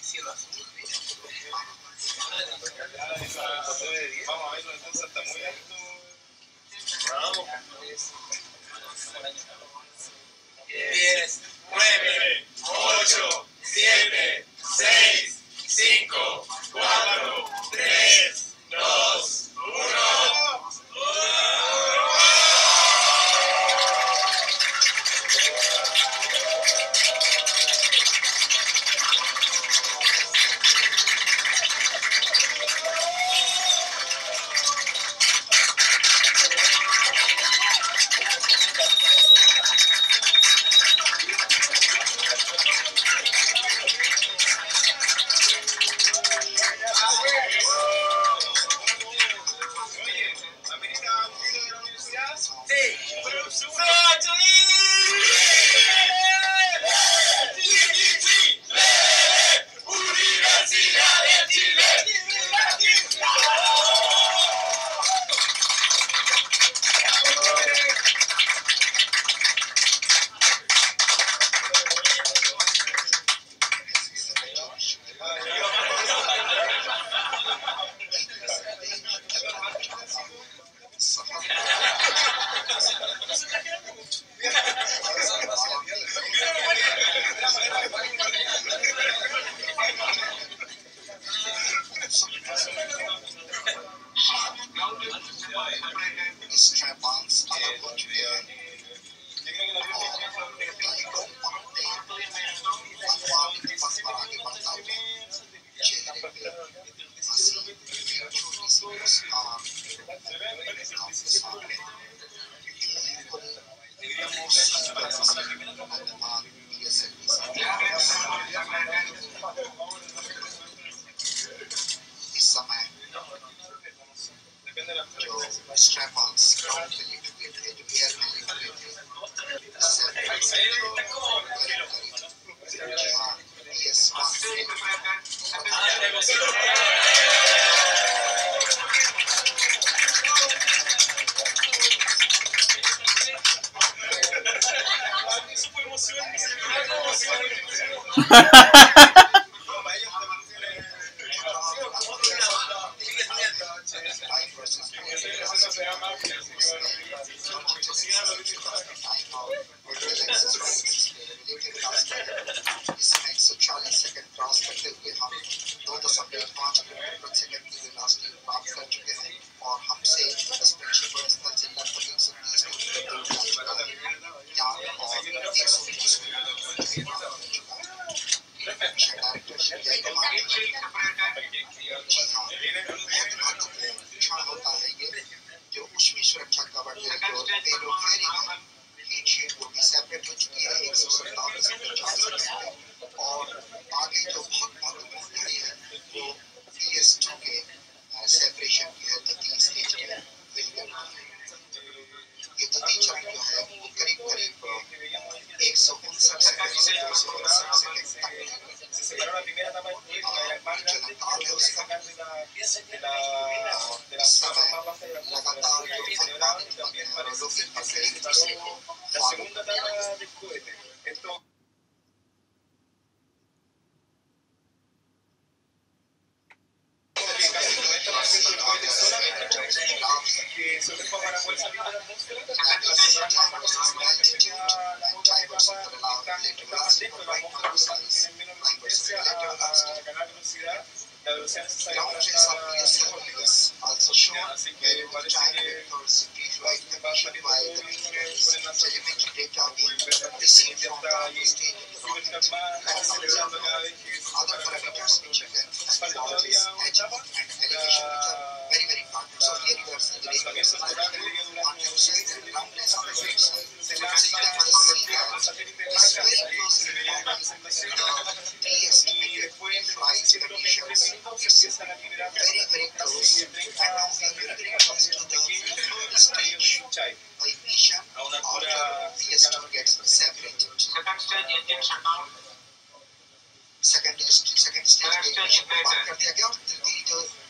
Vamos a verlo entonces, está muy alto. Vamos. 10, 9, 8, 7, 6, 5, 4, 3, 2, 1.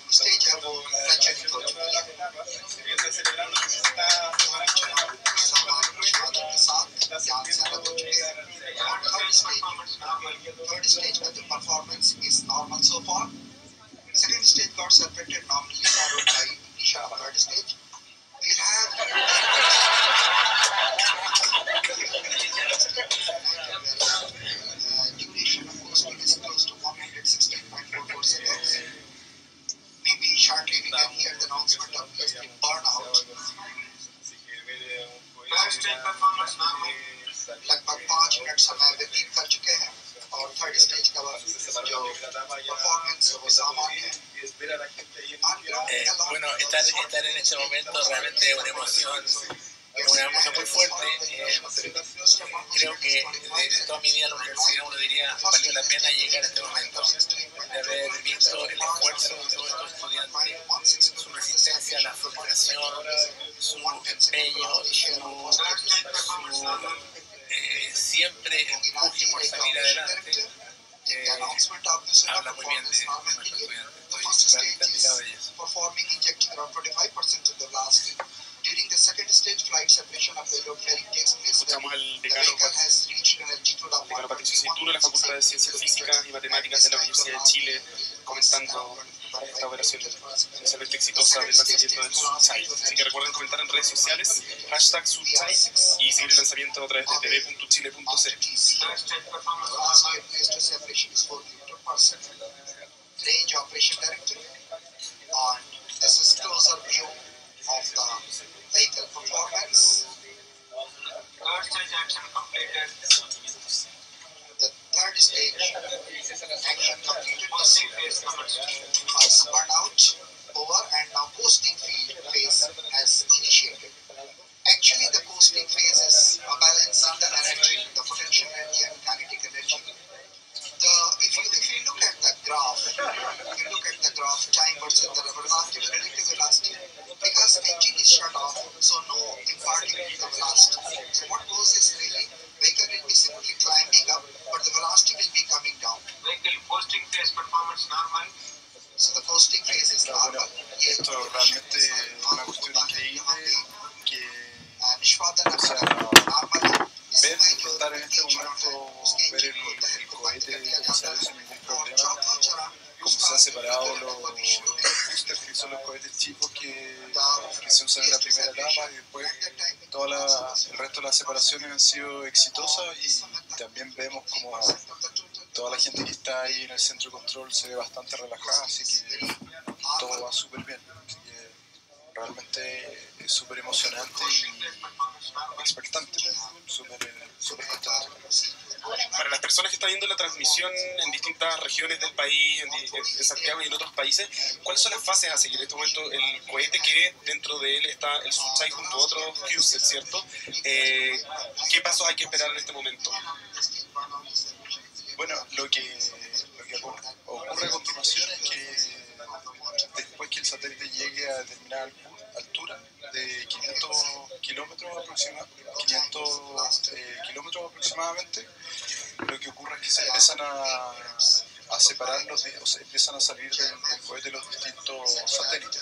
stage have mentioned it. Third stage the performance is normal so far. Second stage got separated normally, followed by Nisha. Third stage we'll have duration of coasting is close to 116.44 seconds. Maybe shortly we can hear the announcement of PSP burnout. First stage performance normal. लगभग 5 मिनट समय व्यतीत कर चुके हैं और third stage का जो परफॉर्मेंस वो सामान्य है. Bueno, estar en este momento realmente es una emoción muy fuerte. Creo que de toda mi vida en la universidad uno diría valió la pena llegar a este momento, de haber visto el esfuerzo de todos estos estudiantes, su resistencia a la frustración, su empeño, siempre empuje por salir adelante. Habla muy bien de nuestros estudiantes. Estoy realmente admirado de ellos. Performing injecting around 25% of the blast. During the second stage, flight separation of payload fairing takes place. Escuchamos al decano Patricio Cintura de la Facultad de Ciencias Físicas y Matemáticas de la Universidad de Chile comentando esta operación inicialmente exitosa del lanzamiento del Suchai. Así que recuerden comentar en redes sociales #Suchai y seguir el lanzamiento a través de tv.chile.cl. Range Operation Directory, and this is closer view of the vehicle performance. Third stage action completed. The third stage action completed. Posting phase has burned out over, and now coasting phase has initiated. Actually, the coasting phase is balancing the energy, the potential energy and kinetic energy. If you look at the graph, time versus the velocity, relative velocity, because engine is shut off, so no imparting the velocity. So what goes is really, vehicle will be simply climbing up, but the velocity will be coming down. Vehicle coasting phase performance normal. So the coasting phase is normal. Esto realmente es una cuestión increíble que ver, estar en este momento, ver el cohete lanzado sin ningún problema, cómo se han separado los boosters, que son los cohetes chicos que se usan en la primera etapa, y después el resto de las separaciones han sido exitosas, y también vemos como toda la gente que está ahí en el centro de control se ve bastante relajada, así que todo va súper bien. Así que realmente es súper emocionante y expectante, súper contento. Para las personas que están viendo la transmisión en distintas regiones del país, en Santiago y en otros países, ¿cuáles son las fases a seguir? En este momento el cohete, que dentro de él está el Suchai junto a otros CubeSats, ¿cierto? ¿Qué pasos hay que esperar en este momento? Bueno, lo que ocurre a continuación es que después que el satélite llegue a determinada altura de 500 kilómetros aproximadamente, lo que ocurre es que se empiezan a separar o se empiezan a salir del cohete los distintos satélites.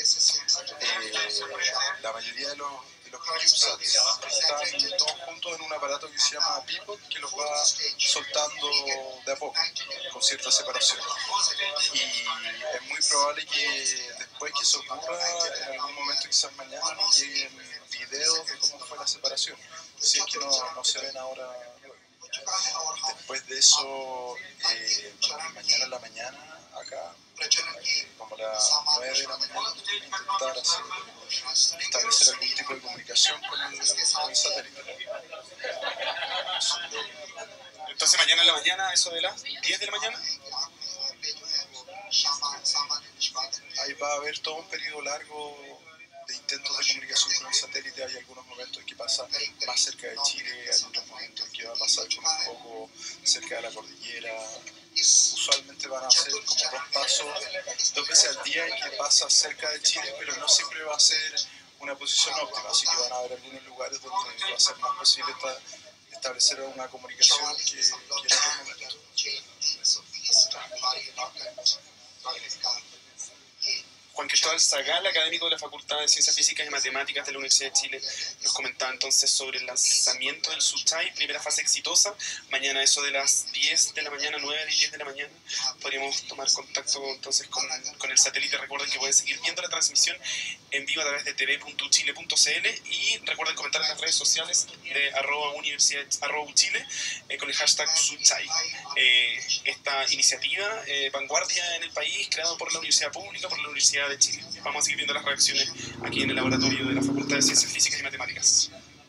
La mayoría de los CubeSats están todos juntos en un aparato que se llama pivot, que los va soltando de a poco, con cierta separación. Y es muy probable que después que eso ocurra, en algún momento, quizás mañana, nos lleguen videos de cómo fue la separación. Si es que no se ven ahora. Después de eso, mañana en la mañana, acá, como las 9 de la mañana, intentar establecer algún tipo de comunicación con el satélite. Entonces mañana en la mañana, eso de las 10 de la mañana. Ahí va a haber todo un periodo largo de intentos de comunicación con el satélite. Hay algunos momentos en que pasa más cerca de Chile, hay otros momentos en que va a pasar como un poco cerca de la cordillera. Usualmente van a ser como dos veces al día en que pasa cerca de Chile, pero no siempre va a ser una posición óptima, así que van a haber algunos lugares donde va a ser más posible establecer una comunicación que en otros momentos. Cristóbal Zagal, académico de la Facultad de Ciencias Físicas y Matemáticas de la Universidad de Chile, nos comentaba entonces sobre el lanzamiento del Suchai, primera fase exitosa. Mañana eso de las 10 de la mañana, 9 y 10 de la mañana, podríamos tomar contacto entonces con el satélite. Recuerden que pueden seguir viendo la transmisión en vivo a través de tv.chile.cl y recuerden comentar en las redes sociales de @Chile con el hashtag Suchai. Esta iniciativa vanguardia en el país, creado por la Universidad Pública, por la Universidad de Chile. Vamos a seguir viendo las reacciones aquí en el laboratorio de la Facultad de Ciencias Físicas y Matemáticas.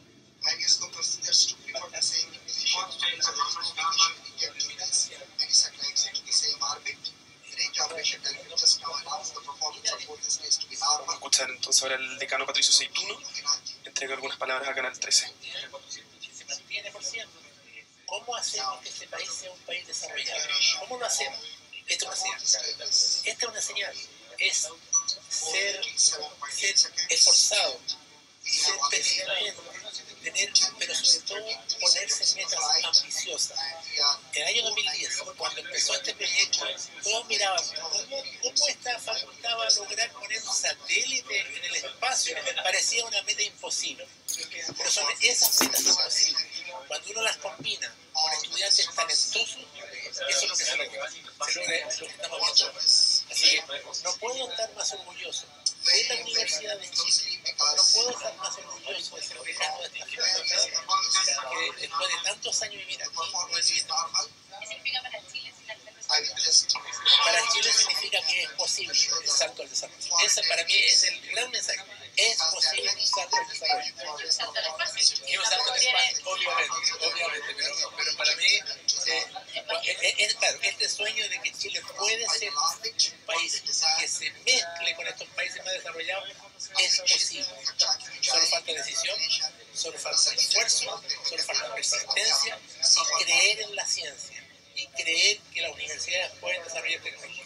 Vamos a escuchar entonces ahora el decano Patricio Seituno entrega algunas palabras a Canal 13. Se mantiene por siempre. ¿Cómo hacemos que este país sea un país desarrollado? ¿Cómo lo hacemos? Esta es una señal. Esta es una señal. Es ser esforzado, ser persistente, pero sobre todo ponerse metas ambiciosas. En el año 2010, cuando empezó este proyecto, todos miraban cómo esta facultad va a lograr poner un satélite en el espacio. Parecía una meta imposible. Pero son esas metas imposibles. Cuando uno las combina con estudiantes talentosos, eso es lo que se logra. Se logra lo que estamos viendo. Así que no puedo estar más orgulloso de la Universidad de Chile. No puedo estar más orgulloso de ser decano de esta facultad que después de tantos años vivir aquí, no he vivido. ¿Qué significa para Chile si la Para Chile significa que es posible el salto al desarrollo. Ese para mí es el gran mensaje. Es posible un salto al desarrollo. Y un salto al espacio, obviamente, pero para mí, claro, este sueño de que Chile puede ser un país que se mezcle con estos países más desarrollados es posible. Solo falta decisión, solo falta esfuerzo, solo falta persistencia y creer en la ciencia. Y creer que las universidades pueden desarrollar tecnología.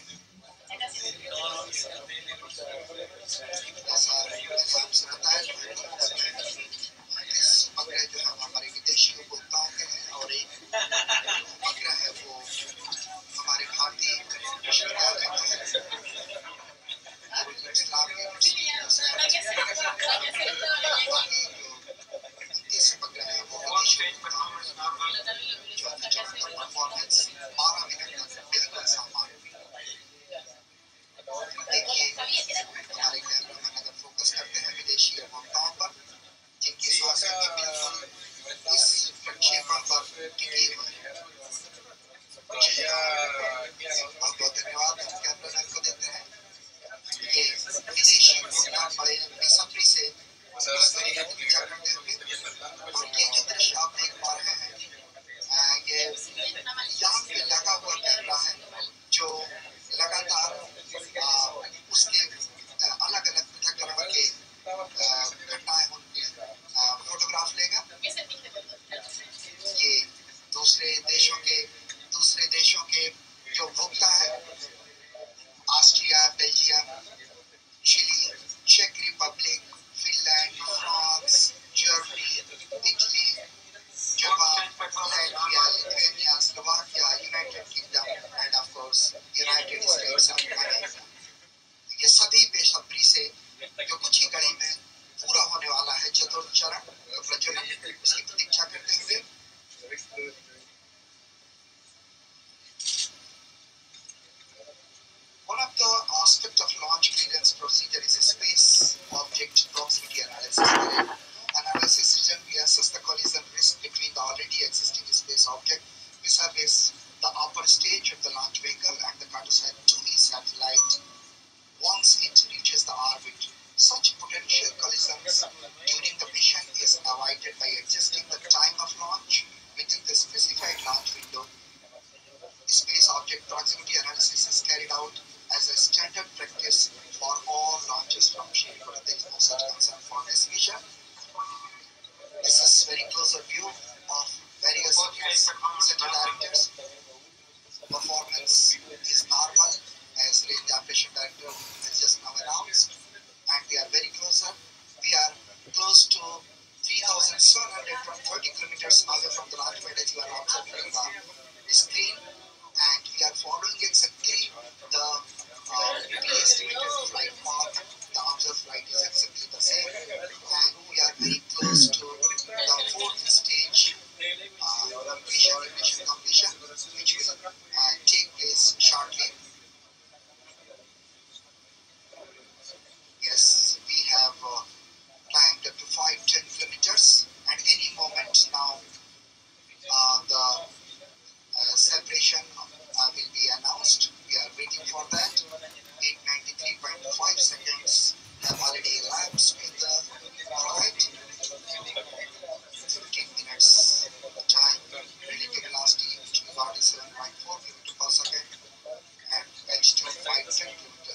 It is exactly the same. And we are very close to the fourth stage, mission completion, which will take place shortly. Yes, we have climbed up to 510 kilometers, and any moment now the separation will be announced. We are waiting for that. 893.5 seconds have already elapsed with the flight. 15 minutes time, relative velocity 47.4 km per second, and H2 510 km.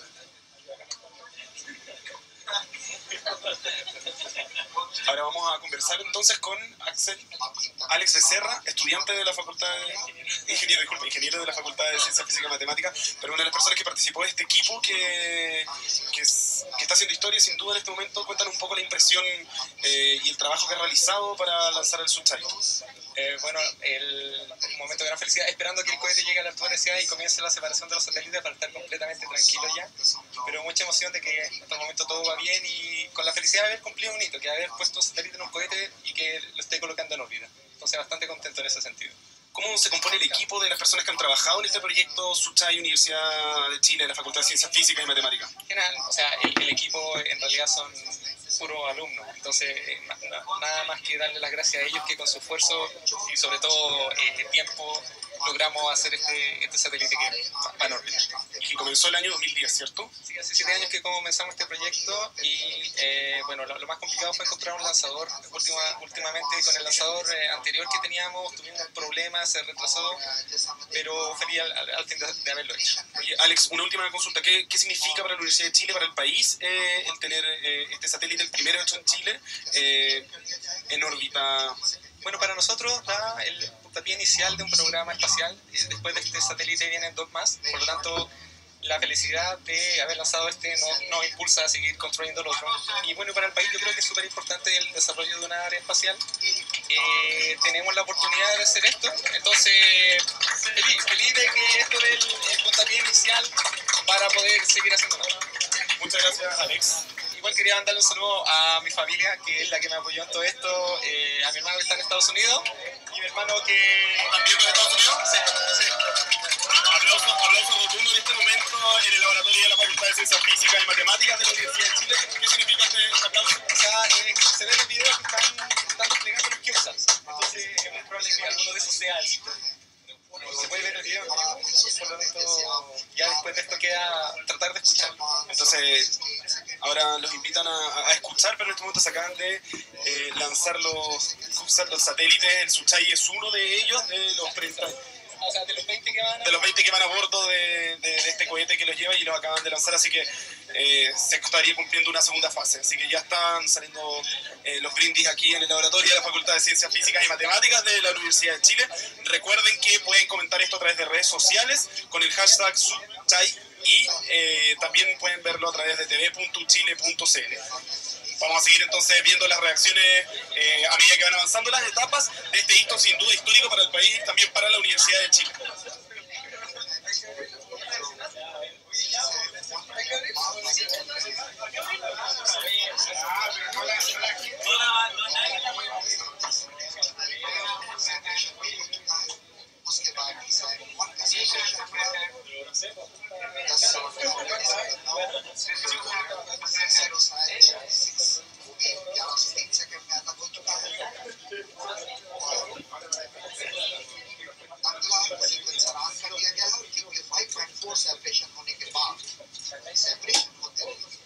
Ahora vamos a conversar entonces con Alex Becerra, estudiante de la Facultad de ingeniero de la Facultad de Ciencias Físicas y Matemáticas, pero una de las personas que participó de este equipo que está haciendo historia sin duda en este momento. Cuéntanos un poco la impresión y el trabajo que ha realizado para lanzar el Suchai. Bueno, un momento de gran felicidad, esperando que el cohete llegue a la altura deseada y comience la separación de los satélites para estar completamente tranquilo ya, pero mucha emoción de que hasta el momento todo va bien y con la felicidad de haber cumplido un hito, que haber puesto satélite en un cohete y que lo esté colocando en órbita. Entonces bastante contento en ese sentido. ¿Cómo se compone el equipo de las personas que han trabajado en este proyecto Suchai, Universidad de Chile, la Facultad de Ciencias Físicas y Matemáticas? General, o sea, el equipo en realidad son puros alumnos, entonces nada más que darle las gracias a ellos que con su esfuerzo y sobre todo tiempo logramos hacer este satélite que va en órbita. Y que comenzó el año 2010, ¿cierto? Sí, hace 7 años que comenzamos este proyecto y bueno, lo más complicado fue encontrar un lanzador. Últimamente con el lanzador anterior que teníamos tuvimos un problema, se retrasó, pero feliz al fin de haberlo hecho. Oye, Alex, una última consulta. ¿Qué significa para la Universidad de Chile, para el país, el tener este satélite, el primero hecho en Chile, en órbita? Bueno, para nosotros da el puntapié inicial de un programa espacial. Después de este satélite vienen 2 más, por lo tanto la felicidad de haber lanzado este nos impulsa a seguir construyendo el otro. Y bueno, para el país yo creo que es súper importante el desarrollo de una área espacial. Tenemos la oportunidad de hacer esto, entonces feliz de que esto dé el puntapié inicial para poder seguir haciendo más. Muchas gracias, Alex. Igual quería mandarle un saludo a mi familia, que es la que me apoyó en todo esto, a mi hermano que está en Estados Unidos y mi hermano que... ¿También de Estados Unidos? Sí. Aplauso rotundo en este momento en el laboratorio de la Facultad de Ciencias Físicas y Matemáticas de la Universidad de Chile. ¿Qué significa este aplauso? O sea, se ve en el video que están desplegando los CubeSats, entonces es muy probable que alguno de esos sea el sitio. Se puede ver el video, por lo tanto ya después de esto queda tratar de escuchar. Entonces, ahora los invitan a escuchar, pero en este momento se acaban de lanzar los satélites. El Suchai es uno de ellos, de los 30. O sea, de los 20 que van De los 20 que van a bordo de este cohete que los lleva y los acaban de lanzar, así que se estaría cumpliendo una segunda fase. Así que ya están saliendo los brindis aquí en el laboratorio de la Facultad de Ciencias Físicas y Matemáticas de la Universidad de Chile. Recuerden que pueden comentar esto a través de redes sociales con el hashtag Suchai y también pueden verlo a través de tv.chile.cl. Vamos a seguir entonces viendo las reacciones a medida que van avanzando las etapas de este hito sin duda histórico para el país y también para la Universidad de Chile. Separation होने के बाद सेपरेशन होते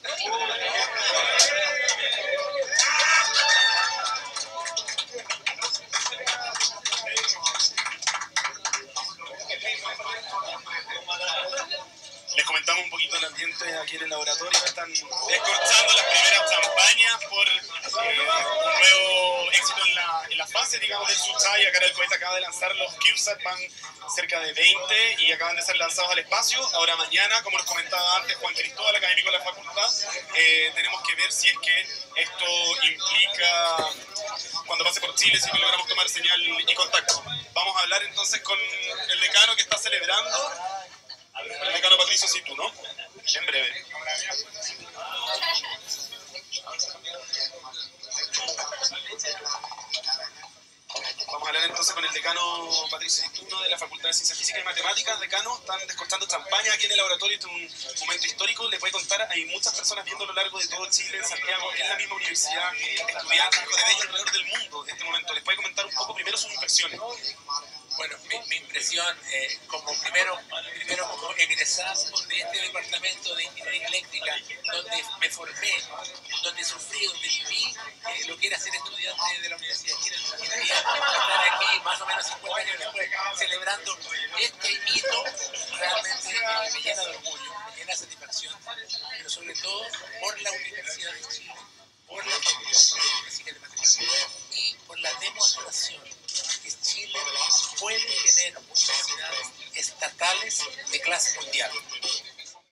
Les comentamos un poquito el ambiente aquí en el laboratorio. Están descorchando las primeras champañas por un nuevo éxito en la fase, digamos, del Suchai. Acá el cohete acaba de lanzar los CubeSat, van cerca de 20 y acaban de ser lanzados al espacio. Ahora mañana, como les comentaba antes Juan Cristóbal, académico de la facultad, tenemos que ver si es que esto implica, cuando pase por Chile, si logramos tomar señal y contacto. Vamos a hablar entonces con el decano que está celebrando. El decano Patricio Situ, ¿no? En breve. Vamos a hablar entonces con el decano Patricio Cituno de la Facultad de Ciencias Físicas y Matemáticas. Decano, están descorchando champaña aquí en el laboratorio, este es un momento histórico. Le puede contar, hay muchas personas viendo a lo largo de todo Chile, en Santiago, en la misma universidad, estudiantes, hijos de bello alrededor del mundo en este momento. ¿Les puede comentar un poco primero sus impresiones? Bueno, mi impresión, como primero como egresado de este departamento de ingeniería eléctrica, donde me formé, donde sufrí, donde viví lo que era ser estudiante de la Universidad de Chile de Ingeniería, estar aquí más o menos 50 años después, celebrando este hito, realmente me llena de orgullo, me llena de satisfacción, pero sobre todo por la Universidad de Chile, por la Facultad de Física y de Matemáticas y por la demostración que Chile puede tener universidades estatales de clase mundial.